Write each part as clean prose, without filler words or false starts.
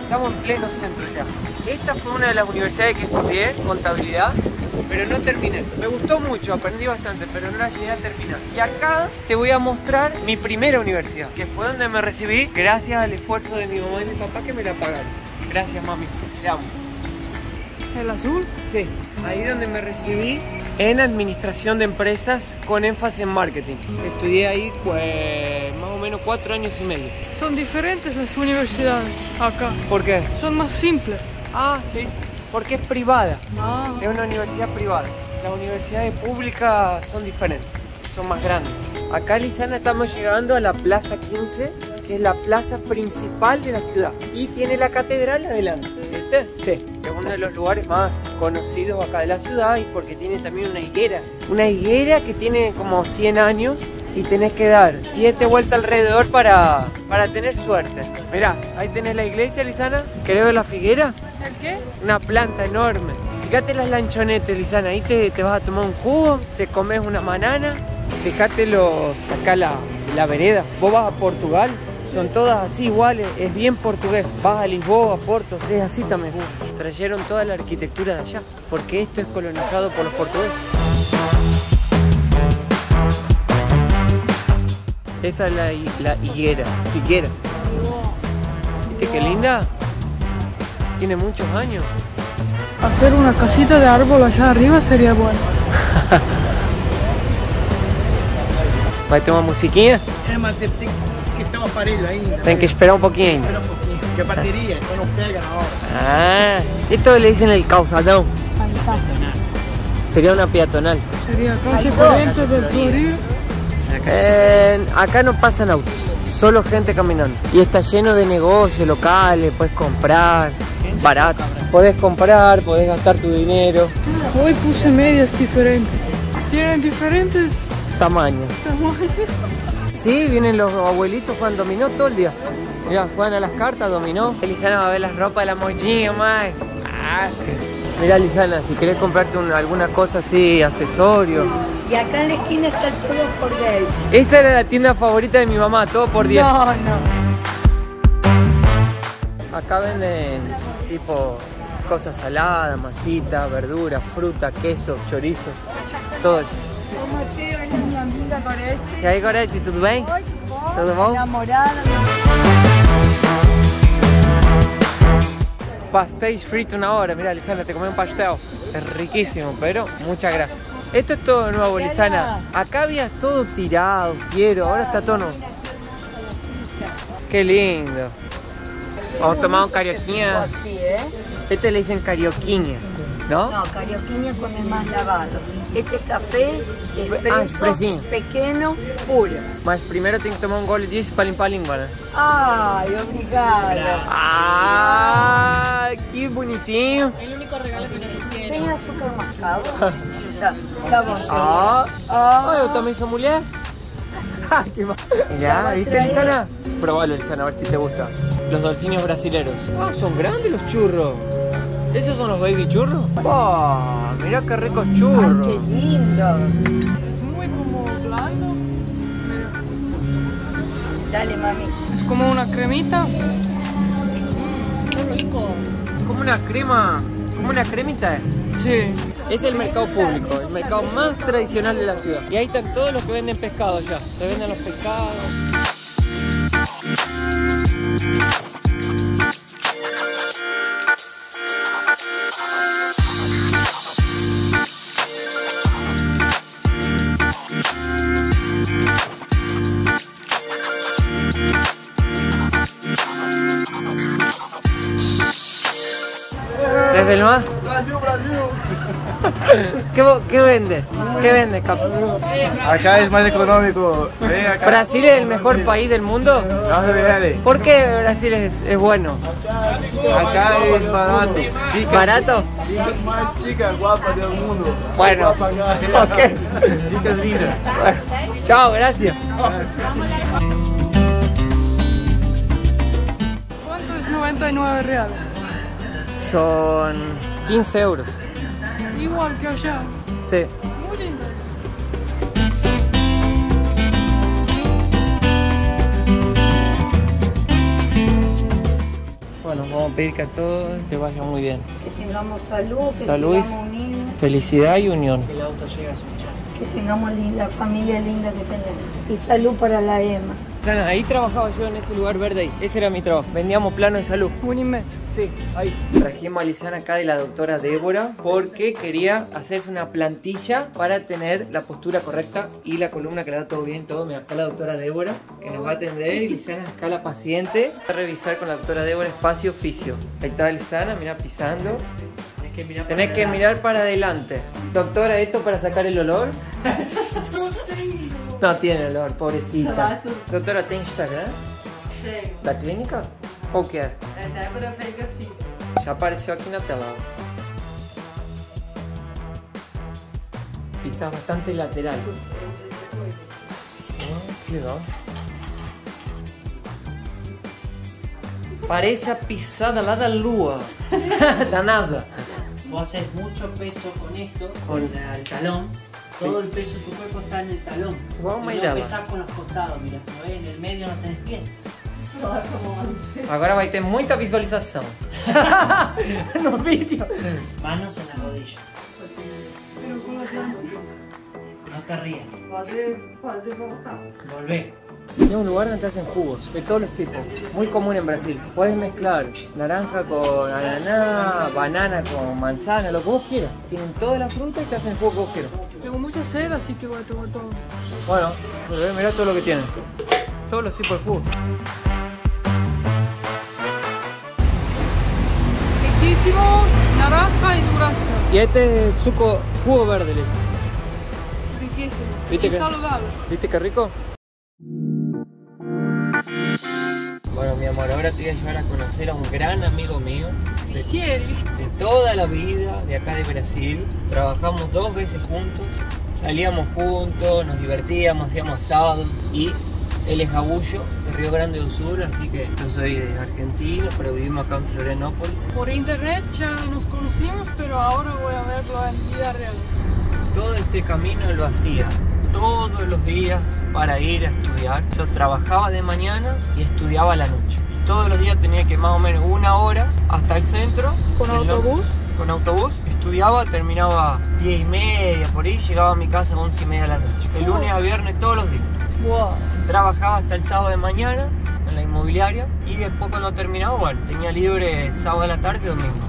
Estamos en pleno centro ya. Esta fue una de las universidades que estudié, contabilidad, pero no terminé. Me gustó mucho, aprendí bastante, pero no la llegué a terminar. Y acá te voy a mostrar mi primera universidad, que fue donde me recibí gracias al esfuerzo de mi mamá y mi papá que me la pagaron. Gracias, mami. Te amo. ¿El azul? Sí, ahí donde me recibí en administración de empresas con énfasis en marketing. Estudié ahí más o menos 4 años y medio. Son diferentes las universidades acá. ¿Por qué? Son más simples. Ah, sí, porque es privada. Ah. Es una universidad privada. Las universidades públicas son diferentes, son más grandes. Acá, Lisana, estamos llegando a la Plaza 15, que es la plaza principal de la ciudad. Y tiene la catedral adelante. ¿Viste? Sí. Es uno de los lugares más conocidos acá de la ciudad y porque tiene también una higuera. Una higuera que tiene como 100 años y tenés que dar 7 vueltas alrededor para tener suerte. Mirá, ahí tenés la iglesia, Lisana. ¿Querés ver la figuera? ¿El qué? Una planta enorme. Fíjate las lanchonetes, Lisana. Ahí te vas a tomar un jugo, te comes una banana. Fíjate acá la vereda. Vos vas a Portugal, son todas así iguales, es bien portugués. Vas a Lisboa, a Porto, es así también. Trajeron toda la arquitectura de allá, porque esto es colonizado por los portugueses. Esa es la higuera, figuera. ¿Viste qué linda? Tiene muchos años. Hacer una casita de árbol allá arriba sería bueno. Vai ter uma musiquinha? É, mas tem que ter um aparelho ainda. Tem que esperar um pouquinho ainda. Espera um pouquinho, porque a bateria então não pega na hora. Ah, esto le dicen el calzadão. Ahí está. Sería una peatonal. Sería calle 40 del Florido. Acá no pasan autos, solo gente caminando. Y está lleno de negocios locales, puedes comprar, barato. Podés comprar, podés gastar tu dinero. Hoy puse medias diferentes. Tienen diferentes Tamaños. tamaños. Sí, vienen los abuelitos juegan dominó todo el día. Mirá, juegan a las cartas, dominó. Lisana va a ver las ropas de la mochila, mae. Mirá, Lisana, si querés comprarte alguna cosa así, accesorio. Y acá en la esquina está el todo por 10. Esa era la tienda favorita de mi mamá, todo por 10. No, no. Acá venden tipo cosas saladas, masitas, verduras, fruta, queso, chorizo, todo eso. Como te olha minha amiga Gorete. E aí, Gorete, tudo bem? Tudo bom? Namorada. Pastéis frito una hora, mirá, Lisana, te comí un pastel. Es riquísimo, pero muchas gracias. Esto es todo nuevo, Lisana. Acá había todo tirado, fiero, ahora está todo nuevo. Qué lindo. Vamos a tomar un carioquinha. Aqui, ¿eh? Este le dicen carioquinha, ¿no? No, carioquinha con el más lavado. Este es café, expresinho. pequeno, puro. Mas primeiro tem que tomar um gole disso para limpar a língua, né? Ai, obrigada. Ah, que bonitinho. Tem açúcar mascavo? Tá bom. Eu também sou mulher. Ah, que mal. Ya, ¿viste, Lisana? Probalo, Lisana, a ver si te gusta. Los dulciños brasileros. Ah, son grandes los churros. ¿Esos son los baby churros? Oh, mira qué ricos Ay, churros. qué lindos. Es muy como blando. Mira. Dale, mami. Es como una cremita. Qué rico. Como una cremita. Sí. Es el mercado público, el mercado más tradicional de la ciudad. Y ahí están todos los que venden pescado ya. Te venden los pescados. ¿Desde el mar? Brasil, Brasil! ¿Qué vendes? ¿Qué vendes, Capo? Acá es más económico. Ven acá. ¿Brasil es el mejor país del mundo? No se viene. ¿Por qué Brasil es bueno? Acá es barato. ¿Barato? Chicas más chicas, guapas del mundo. Bueno, ok. Chicas lindas. Bueno, chao, gracias. ¿Cuánto es 99 reales? Son 15 euros. Igual que allá. Sí. Muy lindo. Bueno, vamos a pedir que a todos les vaya muy bien. Que tengamos salud, que Salud y sigamos unidos, felicidad y unión. El auto llega a su que tengamos la familia linda que tenemos. Y salud para la Emma. Ahí trabajaba yo en ese lugar verde ahí. Ese era mi trabajo. Vendíamos planos de salud. Unimed. Sí, ahí. Trajimos a Lisana acá de la doctora Débora porque quería hacerse una plantilla para tener la postura correcta y la columna que le da todo bien, todo. Mira, acá la doctora Débora que nos va a atender y Lisana es acá la paciente. Va a revisar con la doctora Débora espacio fisio. Ahí está Lisana, mira, pisando. Tenés que mirar para adelante. Doctora, ¿esto para sacar el olor? No tiene olor, pobrecita. Doctora, ¿tiene Instagram? Sí. ¿La clínica? ¿O qué? É Débora Veiga Física. Já apareceu aqui na tela. Pisas bastante lateral. Que legal. Parece a pisada lá da lua. Da NASA. Vos haces mucho peso con esto, con el talón. Todo el peso de tu cuerpo está en el talón. Igual uma Y no ideia. pesás con los costados, mira. ¿No ves? En el medio no tenés pie. Agora vai ter muita visualização. No vídeo. Manos en la rodilla. No te rías. Volvé. Es un lugar donde te hacen jugos de todos los tipos, muy común en Brasil. Puedes mezclar naranja con ananá, banana con manzana, lo que vos quieras. Tienen toda la fruta y te hacen el jugo que vos quieras. Tengo mucha sed, así que voy a tomar todo. Bueno, mirá todo lo que tienen. Todos los tipos de jugos. Riquísimo, naranja y durazno. Y este es jugo verde, les. Riquísimo. ¿Viste Y que- saludable. ¿Viste qué rico? Bueno, mi amor, ahora te voy a llevar a conocer a un gran amigo mío Ricieri. de toda la vida, de acá de Brasil. Trabajamos 2 veces juntos, salíamos juntos, nos divertíamos, hacíamos asado y él es gabullo de Río Grande do Sur, así que yo soy de Argentina, pero vivimos acá en Florianópolis. Por internet ya nos conocimos, pero ahora voy a verlo en vida real. Todo este camino lo hacía todos los días para ir a estudiar. Yo trabajaba de mañana y estudiaba a la noche. Todos los días tenía que más o menos 1 hora hasta el centro. ¿Con autobús? Con autobús. Estudiaba, terminaba 10:30 por ahí, llegaba a mi casa a 11:30 de la noche. De lunes a viernes todos los días. Wow. Trabajaba hasta el sábado de mañana en la inmobiliaria y después cuando terminaba, bueno, tenía libre sábado de la tarde y domingo.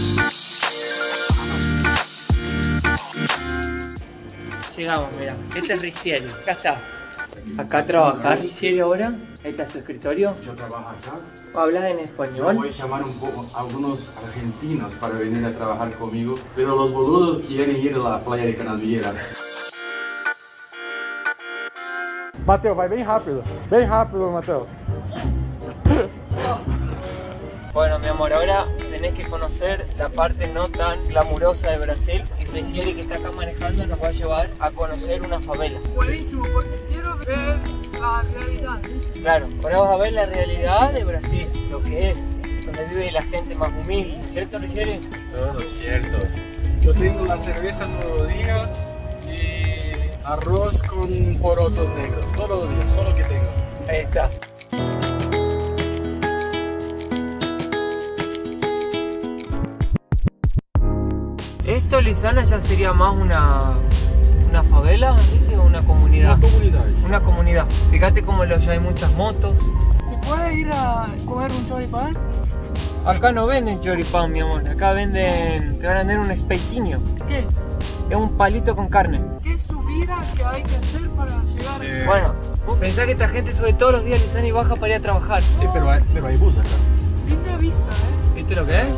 Llegamos, mira, este es Ricieri, acá está. Acá trabajar Ricieri ahora. Ahí está tu escritorio. Yo trabajo acá. ¿Hablas en Yo español? voy a llamar un poco a algunos argentinos para venir a trabajar conmigo, pero los boludos quieren ir a la playa de Canavieira. Mateo, vai bem rápido, Mateo. Bueno, mi amor, ahora tenés que conocer la parte no tan glamurosa de Brasil. Y Ricieri, que está acá manejando, nos va a llevar a conocer una favela. Buenísimo, porque quiero ver la realidad. Claro, ahora vas a ver la realidad de Brasil, lo que es, donde vive la gente más humilde, ¿cierto, Ricieri? Todo cierto. Yo tengo la cerveza todos los días y arroz con porotos negros, todos los días, solo que tengo. Ahí está. Esto, Lisana, ya sería más una favela, dice, o una comunidad. Una comunidad. Una comunidad. Fíjate cómo ya hay muchas motos. ¿Se puede ir a comer un choripán? Acá no venden choripán, mi amor. Acá venden, te van a vender un espeitinho. ¿Qué? Es un palito con carne. ¿Qué subida que hay que hacer para llegar? Sí. Bueno, vos pensás que esta gente sube todos los días, Lisana, y baja para ir a trabajar. Sí, pero hay bus acá. Linda vista, ¿eh? ¿Viste lo que es?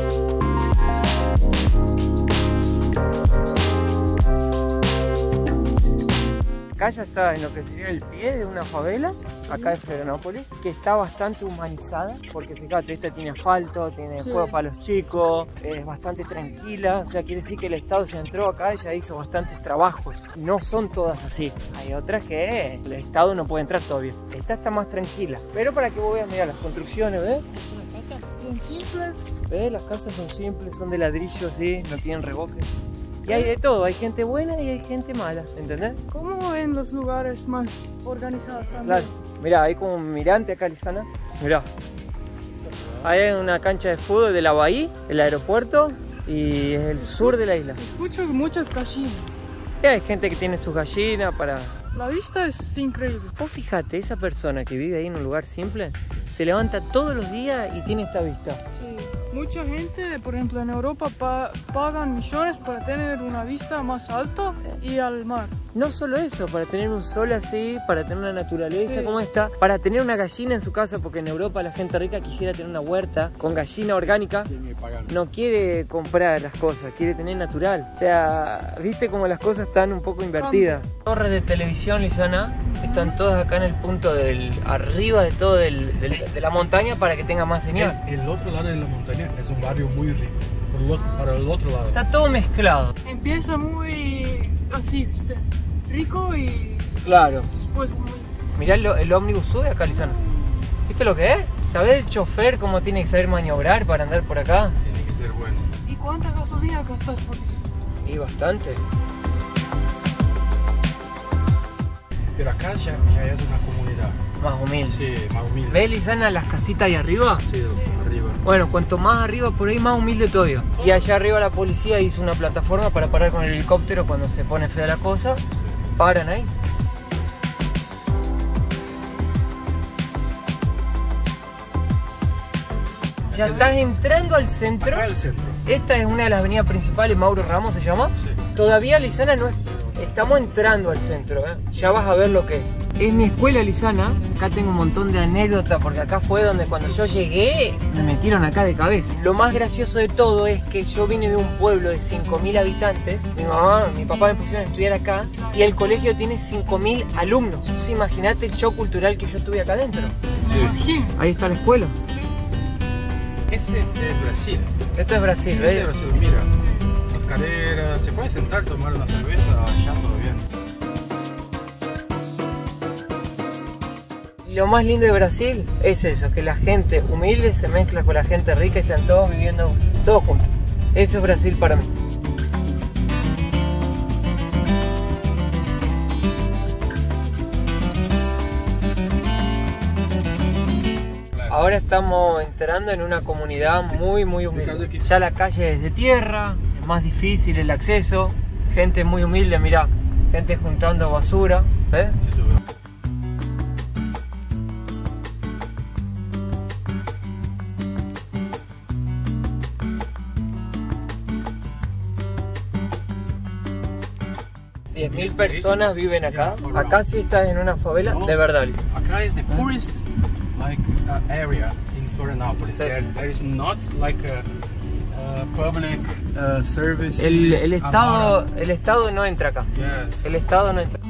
Acá ya está en lo que sería el pie de una favela, acá de Florianópolis, que está bastante humanizada, porque fíjate, esta tiene asfalto, tiene Sí. juegos para los chicos, es bastante tranquila, o sea, quiere decir que el Estado ya entró acá y ya hizo bastantes trabajos. No son todas así, hay otras que el Estado no puede entrar todavía. Esta está más tranquila, pero para que vos veas, mira, las construcciones, ¿ves? Son las casas Bien simple. ¿ves? Las casas son simples, son de ladrillo, sí, no tienen revoque. Y hay de todo, hay gente buena y hay gente mala, ¿entendés? ¿Cómo ven los lugares más organizados también? Claro. Mirá, hay como un mirante acá, Lisana. Mirá. Ahí hay una cancha de fútbol de la Bahía, el aeropuerto, y es el sur de la isla. Muchas gallinas. Y hay gente que tiene sus gallinas para... La vista es increíble. Vos fíjate, esa persona que vive ahí en un lugar simple, se levanta todos los días y tiene esta vista. Sí. Mucha gente, por ejemplo en Europa, pagan millones para tener una vista más alta y al mar. No solo eso, para tener un sol así, para tener una naturaleza Sí. como esta, para tener una gallina en su casa, porque en Europa la gente rica quisiera tener una huerta con gallina orgánica. No quiere comprar las cosas, quiere tener natural. O sea, viste como las cosas están un poco invertidas. Torres de televisión, Lisana, están todas acá en el punto del arriba de todo de la montaña para que tenga más señal. El otro lado de la montaña es un barrio muy rico. Para el otro lado. Está todo mezclado. Empieza muy así, ¿viste? Rico y Claro. después muy... Mirá el ómnibus sube acá, Lisana. ¿Viste lo que es? ¿Sabés el chofer cómo tiene que saber maniobrar para andar por acá? Tiene que ser bueno. ¿Y cuánta gasolina gastas por día? Sí, bastante. Pero acá ya es una comunidad. Más humilde. Sí, más humilde. ¿Ves, Lisana, las casitas ahí arriba? Sí, arriba. Bueno, cuanto más arriba por ahí, más humilde todavía. Y allá arriba la policía hizo una plataforma para parar con el helicóptero cuando se pone fea la cosa. Paran ahí. Ya estás entrando al centro. Acá el centro. Esta es una de las avenidas principales, Mauro Ramos se llama. Sí. Todavía, Lisana, no es... Estamos entrando al centro, ¿eh? Ya vas a ver lo que es. Es mi escuela, Lisana. Acá tengo un montón de anécdotas porque acá fue donde cuando yo llegué me metieron acá de cabeza. Lo más gracioso de todo es que yo vine de un pueblo de 5.000 habitantes. Mi mamá, mi papá me pusieron a estudiar acá y el colegio tiene 5.000 alumnos. Entonces imagínate el shock cultural que yo tuve acá adentro. Sí. Ahí está la escuela. Este es Brasil. Esto es Brasil, Este es ¿ves? Brasil, mira. Las caderas, se puede sentar, tomar una cerveza, ya todo bien. Lo más lindo de Brasil es eso, que la gente humilde se mezcla con la gente rica y están todos viviendo todos juntos. Eso es Brasil para mí. Ahora estamos entrando en una comunidad muy humilde. Ya la calle es de tierra, es más difícil el acceso, gente muy humilde, mirá, gente juntando basura, ¿ves? Sí, tú ves. $10.000 personas viven acá. Acá sí estás en una favela, de verdad. Acá es the poorest area in Florianópolis. Sí. There is not like a public service. El Estado no entra acá. Yes. El Estado no entra.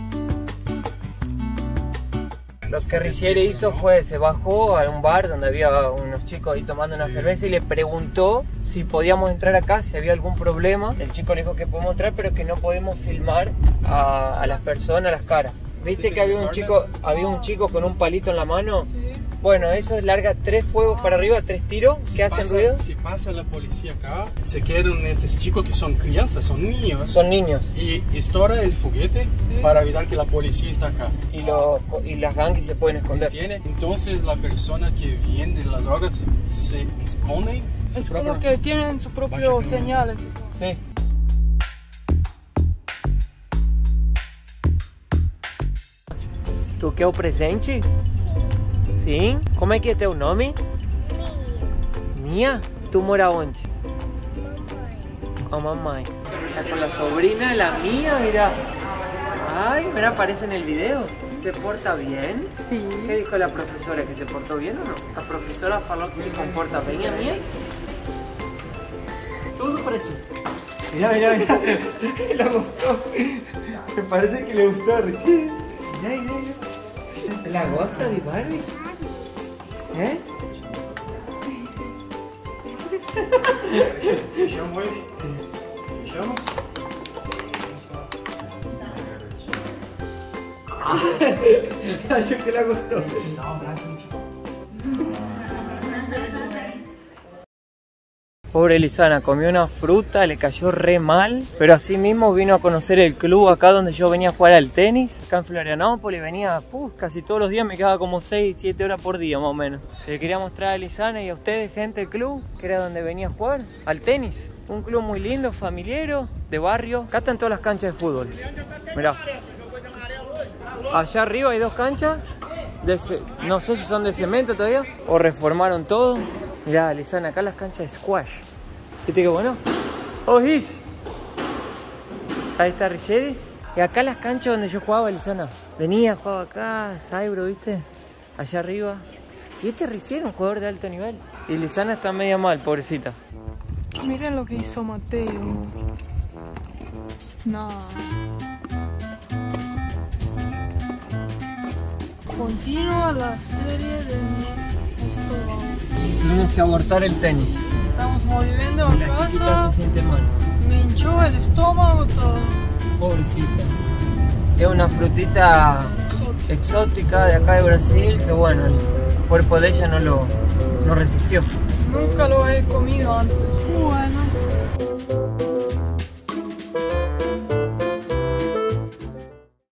Lo que Riciere hizo fue, se bajó a un bar donde había unos chicos ahí tomando una cerveza y le preguntó si podíamos entrar acá, si había algún problema. El chico le dijo que podemos entrar, pero que no podemos filmar a las personas, las caras. ¿Viste que había un chico con un palito en la mano? Bueno, eso larga 3 fuegos para arriba, 3 tiros que hacen ruido. Si pasa la policía acá, se quedan estos chicos que son crianzas, son niños. Son niños. Y estoora el juguete para evitar que la policía está acá. Y las gangues se pueden esconder. ¿Entiendes? Entonces la persona que vende las drogas se esconde. Es como que tienen sus propios señales. Sí. Tu quer o presente? Sim. Como é que é teu nome? Mia. Tu mora onde? Con mamãe. Está con la sobrina, la mía, mira. Ay, mira, aparece en el video. ¿Se porta bien? Sí. ¿Qué dijo la profesora? ¿Que se portó bien o no? La profesora falou que se comporta bem, a minha? Tudo para ti. Mira, mira, mira. Le gustó. Me parece que le gustó recién. Mira, mira, mira. ¿La gosta de Barbie? ¿Eh? Chamo ele. Chamos? Acho que le gustó. Pobre Lisana, comió una fruta, le cayó re mal, pero así mismo vino a conocer el club acá donde yo venía a jugar al tenis, acá en Florianópolis. Venía casi todos los días, me quedaba como 6-7 horas por día más o menos. Le quería mostrar a Lisana y a ustedes, gente, el club, que era donde venía a jugar al tenis. Un club muy lindo, familiero, de barrio. Acá están todas las canchas de fútbol. Mirá. Allá arriba hay 2 canchas. No sé si son de cemento todavía o reformaron todo. Mirá, Lisana, acá las canchas de squash. ¿Viste qué bueno? Oh, His. Ahí está Richeri. Y acá las canchas donde yo jugaba, Lisana. Venía, jugaba acá, Saibro, ¿viste? Allá arriba. Y este Richeri, un jugador de alto nivel. Y Lisana está media mal, pobrecita. Miren lo que hizo Mateo. No. Continúa la serie de mi estómago. Tenemos que abortar el tenis. Estamos volviendo a La chiquita casa. se siente mal. Me hinchó el estómago todo. Pobrecita. Es una frutita exótica de acá de Brasil que bueno, el cuerpo de ella no resistió. Nunca lo he comido antes. Bueno.